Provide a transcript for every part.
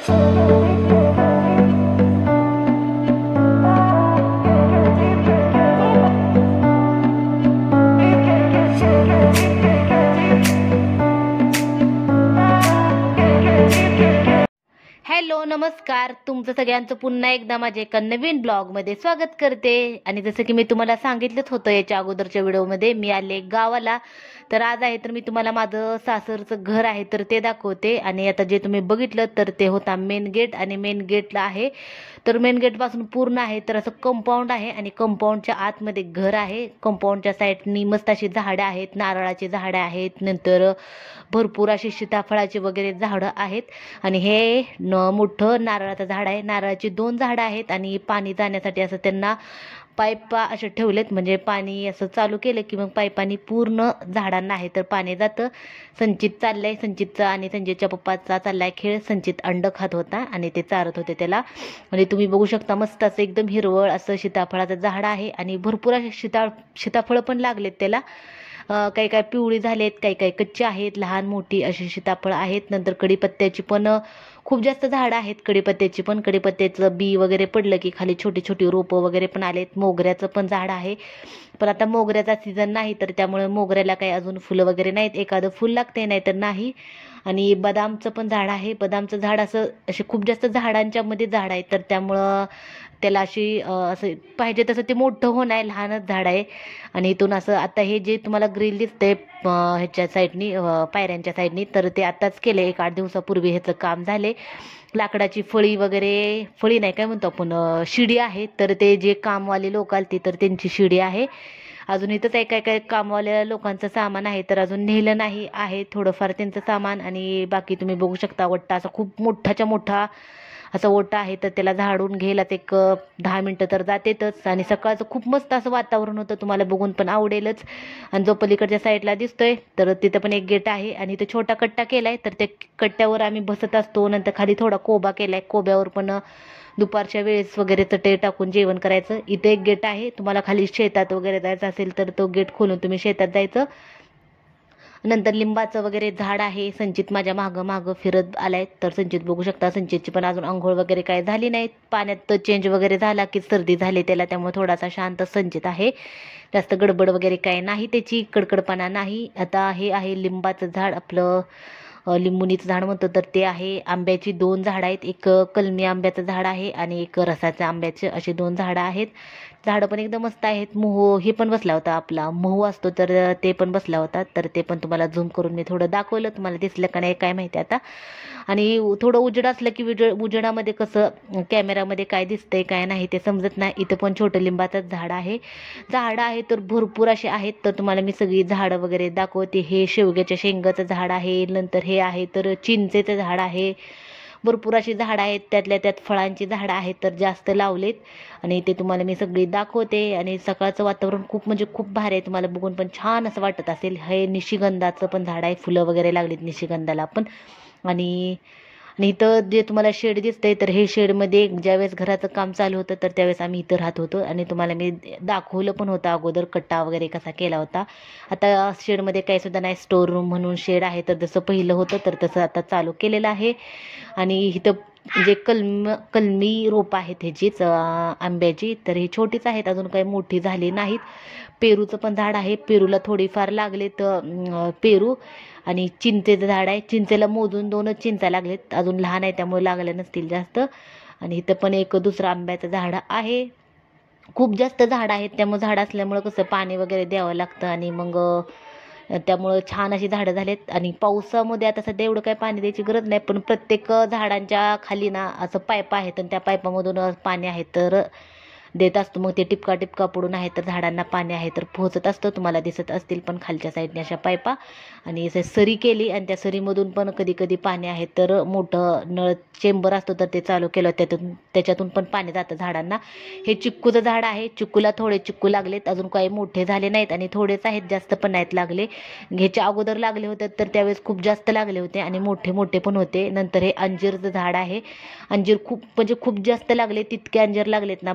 Hello नमस्कार, तुमचं सगळ्यांचं पुन्हा एकदा माझ्या एका नवीन ब्लॉगमध्ये स्वागत करते। आणि जसं की मी तुम्हाला सांगितलंच होतं याच्या अगोदरच्या व्हिडिओमध्ये, मी आले गावाला। तर आज आहे तर मी तुम्हाला माझं सासरचं घर आहे तर ते दाखवते। आणि आता जे तुम्ही बघितलं तर ते होता मेन गेट, आणि मेन गेटला आहे तर मेन गेटपासून पूर्ण आहे तर असं कंपाऊंड आहे, आणि कंपाऊंडच्या आतमध्ये घर आहे। कंपाऊंडच्या साईडनी मस्त अशी झाडं आहेत, नारळाची झाडं आहेत, नंतर भरपूर अशी सीताफळाची वगैरे झाडं आहेत। आणि हे मोठं नारळाचं झाड आहे, नारळाची 2 झाडं आहेत, आणि पाणी जाण्यासाठी असं त्यांना पाईपा असे ठेवलेत, म्हणजे पाणी असं चालू केलं की मग पाईपानी पूर्ण झाडांना आहे तर पाणी जातं। संचित चाललंय, संचितचा आणि संजयच्या पप्पाचा चाललाय खेळ। संचित अंड खात होता आणि ते चारत होते त्याला। आणि तुम्ही बघू शकता मस्त असं एकदम हिरवळ असं सीताफळाचं झाड आहे, आणि भरपूर असे सीताफळं पण लागलेत त्याला। काही काही पिवळी झालेत, काही काही कच्ची आहेत, लहान मोठी अशी सीताफळं आहेत। नंतर कडीपत्त्याची पण खूप जास्त झाडं आहेत, कडीपत्त्याची पण। कडीपत्त्याचं बी वगैरे पडलं की खाली छोटी छोटी रोपं वगैरे पण आलेत। मोगऱ्याचं पण झाड आहे, पण आता मोगऱ्याचा सीझन नाही तर त्यामुळे मोगऱ्याला काही अजून फुलं वगैरे नाहीत, एखादं फुल लागते नाही तर नाही। आणि बदामचं पण झाड आहे, बदामचं झाड असं असे खूप जास्त झाडांच्या मध्ये झाड आहे तर त्यामुळं त्याला अशी असं पाहिजे तसं ते मोठं होणं आहे, लहानच झाड आहे। आणि इथून असं आता हे जे तुम्हाला ग्रिल दिसतंय ह्याच्या साईडनी, पायऱ्यांच्या साईडनी, तर ते आताच केलं, 1-8 दिवसापूर्वी ह्याचं काम झाले। लाकडाची फळी वगैरे, फळी नाही काय म्हणतो आपण, शिडी आहे, तर ते जे कामवाले लोक आलते तर त्यांची शिडी आहे। अजून इथं काय काय कामवाल्या लोकांचं सामान आहे तर अजून नेलं नाही आहे थोडंफार त्यांचं सामान। आणि बाकी तुम्ही बघू शकता वट्टा असा खूप मोठाच्या मोठा असं ओटा आहे, तर त्याला झाडून घ्यायलाच एक 10 मिनटं तर जातेतच। आणि सकाळचं खूप मस्त असं वातावरण होतं, तुम्हाला बघून पण आवडेलच। आणि जो पलीकडच्या साईडला दिसतोय तर तिथं पण एक गेट आहे, आणि इथं छोटा कट्टा केलाय तर त्या कट्ट्यावर आम्ही बसत असतो। नंतर खाली थोडा कोबा केलाय, कोब्यावर पण दुपारच्या वेळेस वगैरे चटई टाकून जेवण करायचं। इथे एक गेट आहे, तुम्हाला खाली शेतात वगैरे जायचं असेल तर तो गेट खोलून तुम्ही शेतात जायचं। नंतर लिंबाचं वगैरे झाड आहे। संचित माझ्या मागं फिरत आलाय, तर संचित बघू शकता, संचितची पण अजून आंघोळ वगैरे काय झाली नाही। पाण्यात चेंज वगैरे झाला की सर्दी झाली त्याला, त्यामुळे थोडासा शांत संचित आहे, जास्त गडबड वगैरे काय नाही त्याची, कडकडपणा नाही। आता हे आहे लिंबाचं झाड, आपलं लिंबुनीचं झाड म्हणतो तर ते आहे। आंब्याची 2 झाडं आहेत, एक कलमी आंब्याचं झाड आहे आणि एक रसाच्या आंब्याचे, अशी 2 झाडं आहेत। झाडं पण एकदम मस्त आहेत। मोह हे पण बसला होता, आपला मोह असतो तर ते पण बसला होता, तर ते पण तुम्हाला झूम करून मी थोडं दाखवलं, तुम्हाला दिसलं का नाही काय माहिती आता। आणि थोडं उजेड असलं की उजेडामध्ये कसं कॅमेरामध्ये काय दिसतंय काय नाही ते समजत नाही। इथं पण छोटं लिंबाचंच झाड आहे, झाडं आहे तर भरपूर असे आहेत, तर तुम्हाला मी सगळी झाडं वगैरे दाखवते। हे शेवग्याच्या शेंगाचं झाड आहे, नंतर हे आहे तर चिंचेचं झाड आहे, भरपूर अशी झाडं आहेत, त्यातल्या त्यात फळांची झाडं आहेत तर जास्त लावलेत। आणि ते तुम्हाला मी सगळी दाखवते। आणि सकाळचं वातावरण खूप म्हणजे खूप भारी आहे, तुम्हाला बघून पण छान असं वाटत असेल। हे निशिगंधाचं पण झाड आहे, फुलं वगैरे लागलीत निशिगंधाला पण। आणि इथं जे तुम्हाला शेड दिसतंय तर हे शेडमध्ये ज्यावेळेस घराचं काम चालू होतं तर त्यावेळेस आम्ही इथं राहत होतो, आणि तुम्हाला मी दाखवलं पण होतं अगोदर कट्टा वगैरे कसा केला होता। आता शेडमध्ये काही सुद्धा नाही, स्टोर रूम म्हणून शेड आहे, तर जसं पहिलं होतं तर तसं आता चालू केलेलं आहे। आणि इथं जे कलमी रोप आहेत ह्याचीच आंब्याची, तर ही छोटीच आहेत, अजून काही मोठी झाली नाहीत। पेरूचं पण झाड आहे, पेरूला थोडीफार लागले तर पेरू। आणि चिंचेचं झाड आहे, चिंचेला मोजून 2च चिंचा लागलेत, अजून लहान आहे त्यामुळे लागल्या नसतील जास्त। आणि इथं पण एक दुसरं आंब्याचं झाड आहे। खूप जास्त झाड आहेत, त्यामुळे झाड असल्यामुळं कसं पाणी वगैरे द्यावं लागतं, आणि मग त्यामुळं छान अशी झाडं झालेत। आणि पावसामध्ये आता सध्या एवढं काही पाणी द्यायची गरज नाही, पण प्रत्येक झाडांच्या खाली ना असं पाईप आहेत, आणि त्या पाईपामधून पाणी आहे तर देत असतो। मग ते टिपका टिपका पडून आहे तर झाडांना पाणी आहे तर पोहोचत असतं, तुम्हाला दिसत असतील पण खालच्या साईडने अशा पाईपा। आणि सरी केली, आणि त्या सरीमधून पण कधी कधी पाणी आहे तर मोठं नळ चेंबर असतो तर ते चालू केलं, त्याच्यातून पण पाणी जातं झाडांना। हे चिक्कूचं झाड आहे, चिक्कूला थोडे चिक्कू लागलेत, अजून काही मोठे झाले नाहीत, आणि थोडेच आहेत, जास्त पण नाहीत लागले। ह्याच्या अगोदर लागले होते तर त्यावेळेस खूप जास्त लागले होते, आणि मोठे मोठे पण होते। नंतर हे अंजीरचं झाड आहे, अंजीर खूप म्हणजे खूप जास्त लागले, तितके अंजीर लागलेत ना बसच।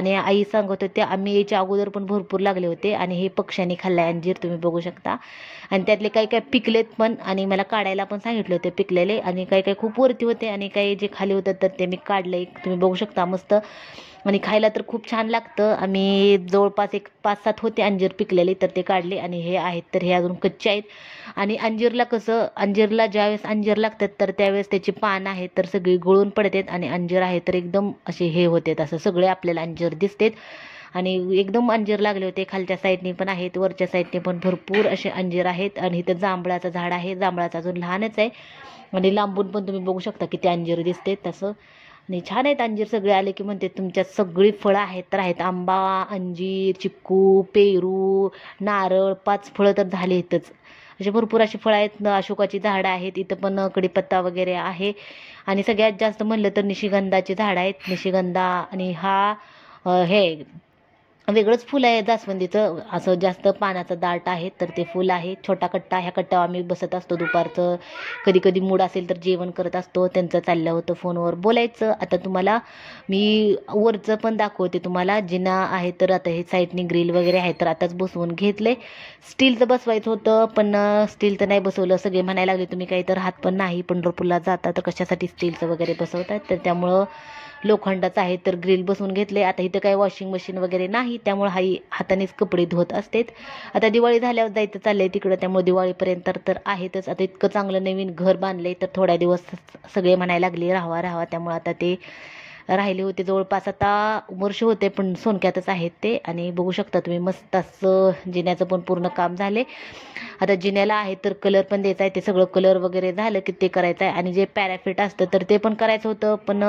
आणि आई सांगत होते आम्ही याच्या अगोदर पण भरपूर लागले होते आणि हे पक्ष्यांनी खाल्लाय अंजीर, तुम्ही बघू शकता. आणि त्यातले काही काही पिकलेत पण, आणि मला काढायला पण सांगितले होते पिकलेले, आणि काही काही खूप वरती होते आणि काही जे खाली होतं तर ते मी काढले, तुम्ही बघू शकता मस्त. आणि खायला तर खूप छान लागतं. आम्ही जवळपास एक 5-7 होते अंजीर पिकलेले, तर ते काढले. आणि हे आहेत तर हे अजून कच्चे आहेत. आणि अंजीरला कसं, अंजीरला ज्यावेळेस अंजीर लागतात तर त्यावेळेस त्याची पानं आहेत तर सगळी गळून पडतात, आणि अंजीर आहे तर एकदम असे हे होते, असं सगळे आपल्याला अंजीर दिसतात. आणि एकदम अंजीर लागले होते. खालच्या साईडने पण आहेत, वरच्या साईडने पण भरपूर असे अंजीर आहेत. आणि इथं जांभळाचं झाड आहे, जांभळाचं अजून लहानच आहे. आणि लांबून पण तुम्ही बघू शकता किती अंजीर दिसते तसं. आणि छान आहेत अंजीर. सगळे आले की म्हणते तुमच्यात सगळी फळं आहेत तर आहेत, आंबा, अंजीर, चिक्कू, पेरू, नारळ, 5 फळं तर झाले इथंच. असे भरपूर अशी फळं आहेत. अशोकाची झाडं आहेत इथं पण, कडीपत्ता वगैरे आहे. आणि सगळ्यात जास्त म्हणलं तर निशिगंधाची झाडं आहेत, निशिगंधा. आणि हा हे वेगळंच फुल आहे जास्वंदीचं, असं जास्त पानाचं दाट आहे तर ते फुल आहे. छोटा कट्टा, ह्या कट्ट्यावर आम्ही बसत असतो दुपारचं, कधी कधी मूड असेल तर जेवण करत असतो. त्यांचं चाललं होतं फोनवर बोलायचं. आता तुम्हाला मी वरचं पण दाखवते तुम्हाला. जिना आहे तर आता हे साईडनी ग्रिल वगैरे आहे तर आताच बसवून घेतले. स्टीलचं बसवायचं होतं पण स्टीलचं नाही बसवलं. सगळे म्हणायला लागले तुम्ही काही तर हात पण नाही, पंढरपूरला जाता तर कशासाठी स्टीलचं वगैरे बसवतात, तर त्यामुळं लोखंडाचं आहे तर ग्रिल बसवून घेतले. आता इथं काही वॉशिंग मशीन वगैरे नाही त्यामुळे हाई हातानेच कपडे धुवत असतेत. आता दिवाळी झाल्यावर जायचं चाललंय तिकडं, त्यामुळे दिवाळीपर्यंत तर आहेतच. आता इतकं चांगलं नवीन घर बांधलंय तर थोड्या दिवस सगळे म्हणायला लागले राहावा राहावा, त्यामुळे आता ते राहिले होते. जवळपास आता वर्ष होते पण सोनक्यातच आहेत ते. आणि बघू शकता तुम्ही मस्त असं जिन्याचं पण पूर्ण काम झाले. आता जिन्याला आहे तर कलर पण द्यायचा आहे, ते सगळं कलर वगैरे झालं की ते करायचं आहे. आणि जे पॅराफिट असतं तर ते पण करायचं होतं पण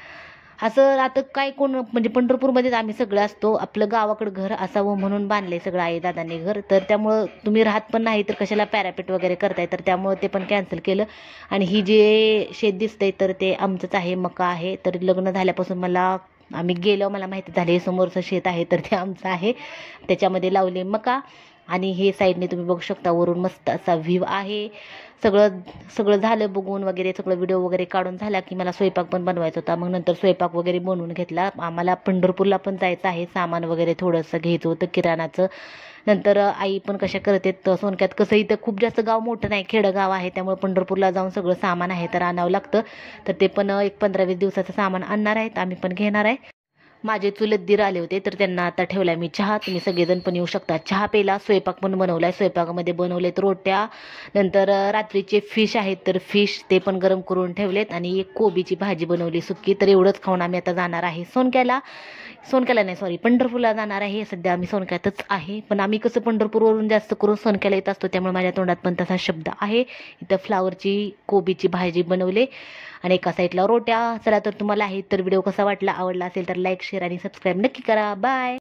असं आता काय कोण, म्हणजे पंढरपूरमध्येच आम्ही सगळं असतो, आपलं गावाकडं घर असावं म्हणून बांधलंय सगळं आई दादांनी घर. तर त्यामुळं तुम्ही राहत पण नाही तर कशाला पॅरापेट वगैरे करताय, तर त्यामुळं ते पण कॅन्सल केलं. आणि ही जे शेत दिसतंय तर ते आमचंच आहे, मका आहे. तर लग्न झाल्यापासून आम्ही गेलो मला माहिती झाले समोरचं शेत आहे तर ते आमचं आहे, त्याच्यामध्ये लावले मका. आणि हे साईडने तुम्ही बघू शकता वरून मस्त असा व्ह्यू आहे. सगळं सगळं झालं बघून वगैरे, सगळं व्हिडिओ वगैरे काढून झाला की मला स्वयंपाक पण बनवायचा होता. मग नंतर स्वयंपाक वगैरे बनवून घेतला. आम्हाला पंढरपूरला पण जायचं आहे, सामान वगैरे थोडंसं घ्यायचं होतं किराणाचं. नंतर आई पण कशा करते तर सोनक्यात कसं इथं खूप जास्त गाव मोठं नाही, खेडगाव आहे, त्यामुळे पंढरपूरला जाऊन सगळं सामान आहे तर आणावं लागतं. तर ते पण एक 15-20 दिवसाचं सामान आणणार आहेत, आम्ही पण घेणार आहे. माझे चुलत दीर आले होते तर त्यांना आता ठेवला मी चहा. तुम्ही सगळेजण पण येऊ शकता चहा प्यायला. स्वयंपाक पण बनवलाय, स्वयंपाकामध्ये बनवलेत रोट्या. नंतर रात्रीचे फिश आहेत तर फिश ते पण गरम करून ठेवलेत. आणि एक कोबीची भाजी बनवली सुक्की. तर एवढंच खाऊन आम्ही आता जाणार आहे सोनक्याला. सोनक्याला नाही सॉरी, पंढरपूरला जाणार आहे. सध्या आम्ही सोनक्यातच आहे पण आम्ही कसं पंढरपूरवरून जास्त करून सोनक्याला येत असतो त्यामुळे माझ्या तोंडात पण तसा शब्द आहे. इथं फ्लावरची कोबीची भाजी बनवले आणि एका साईडला रोट्या. चला तर तुम्हाला आहे तर व्हिडिओ कसा वाटला, आवडला असेल तर लाईक, शेअर आणि सबस्क्राईब नक्की करा. बाय.